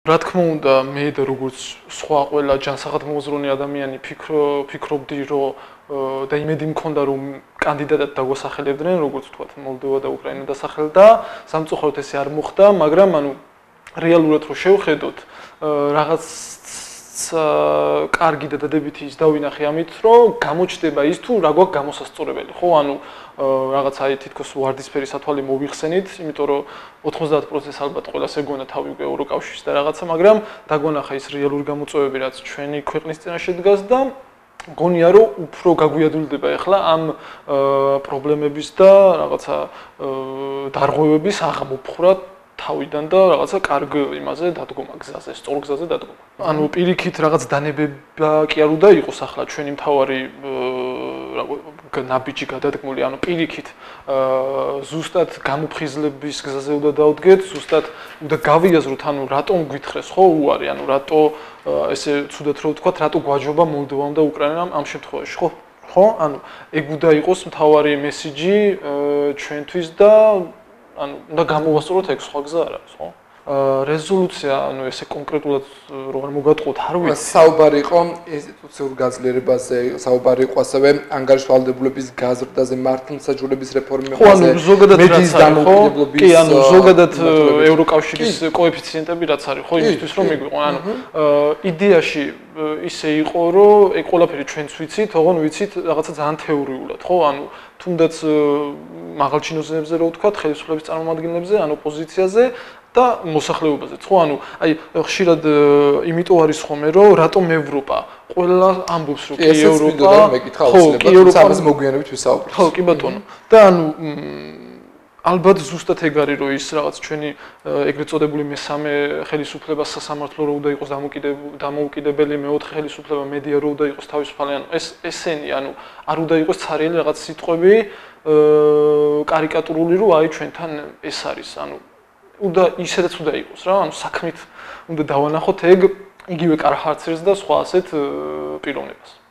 რა თქმა უნდა, მე და როგორც სხვა ყველა ჯანსაღად მოაზროვნე ადამიანი ფიქრობდი, რომ და იმედი მქონდა, რომ კანდიდატად დაგვასახელებდნენ, როგორც ვთქვათ, მოლდოვა და უკრაინა დასახელდა, სამწუხაროდ ესე არ მოხდა, მაგრამ ანუ რეალურად რო შევხედოთ, რაღაც კარგი და დადებითი ის დავინახე ამით, რომ გამოჩნდება ის თუ რა გვაქვს გამოსასწორებელი, ხო? ანუ რაღაც აი თითქოს ვარდისფერი სათვალე მოვიხსენით, იმიტომ რომ 90% ალბათ ყველას ეგონა თავი უკვე ევროკავშირის და რაღაცა, მაგრამ დაგვანახა ის რეალური გამოწვევები, რაც ჩვენი ქვეყნის წინაშე დგას და მგონია რომ უფრო გაგვიადვილდება ახლა ამ პრობლემების და რაღაცა დარღვევების აღმოფხვრა თავიდან და რაღაცა კარგ იმაზე დადგომა გზაზე, სწორ გზაზე დადგომა. ანუ პირიქით რაღაც დანებება კი არ უნდა იყოს ახლა ჩვენი მთავარი ნაბიჯი გადადგმული, ანუ პირიქით ზუსტად გამოფხიზლების გზაზე უნდა დავდგეთ, ზუსტად უნდა გავიაზროთ, ანუ რატომ გვითხრეს ხო უარი, ანუ რატო ესე ცუდად რო ვთქვათ, რატო გვაჯობა მოლდოვამ და უკრაინამ ამ შემთხვევაში, ხო? ხო? ანუ ეგ უნდა იყოს მთავარი მესიჯი ჩვენთვის და ანუ უნდა გამოვასწოროთ ეგ სხვა გზა არ არის, ხო? რეზოლუცია, ანუ ესე კონკრეტულად რო არ მოგატყუოთ, არ ვიცი. საუბარი იყო ინსტიტუციურ გაძლიერებაზე, საუბარი იყო ასევე ანგარიშვალდებულების გაზრდაზე, მართლმსაჯულების რეფორმაზე, მედიის დამოუკიდებლობის. კი, ანუ ზოგადად ევროკავშირის კოეფიციენტები რაც არის, ხო, იმისთვის რომ მიგვიყვან. ანუ იდეაში ისე იყო, რომ ეგ ყველაფერი ჩვენც ვიცით, ოღონ ვიცით რაღაცა ძალიან თეორიულად, ხო? ანუ თუნდაც მაღალ ჩინოზებზე რო ვთქვათ, ხელისუფლების წარმომადგენლებზე, ან ოპოზიციაზე და მოსახლეობაზეც, ხო? ანუ აი ხშირად იმიტომ არის ხოლმე, რომ რატომ ევროპა? ყველა ამბობს, რომ კი ევროპა, ხო, კი ევროპა ამას მოგვიანებით ვისაუბრებთ. ხო, კი ბატონო. და ანუ ალბათ ზუსტად ეგ არის, რომ ის რაღაც ჩვენი ეგრეთ წოდებული მესამე ხელისუფლება სასამართლო რო უნდა იყოს დამოუკიდებელი, მეოთხე ხელისუფლება მედია რო უნდა იყოს თავისუფალი, ანუ ესენი, ანუ არ უნდა იყოს ცარიელი რაღაც სიტყვები კარიკატურული, რომ აი ჩვენთან ეს არის, ანუ უნდა ისედაც უნდა იყოს რა, ანუ საქმით უნდა დავანახოთ ეგ იგივე კარჰარცერს და სხვა ასეთ პიროვნებას.